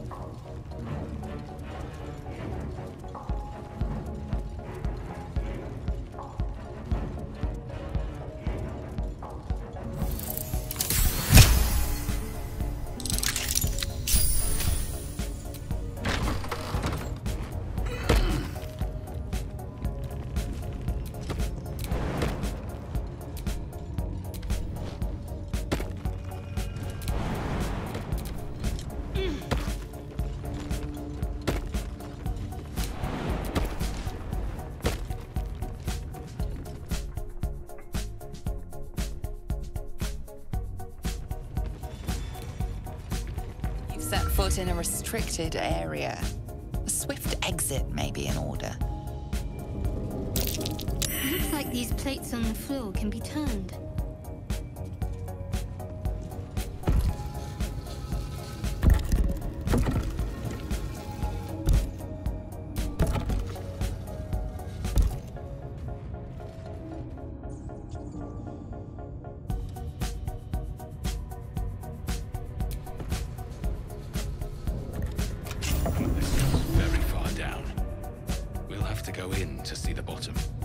Set foot in a restricted area. A swift exit may be in order. Looks like these plates on the floor can be turned. Very far down. We'll have to go in to see the bottom.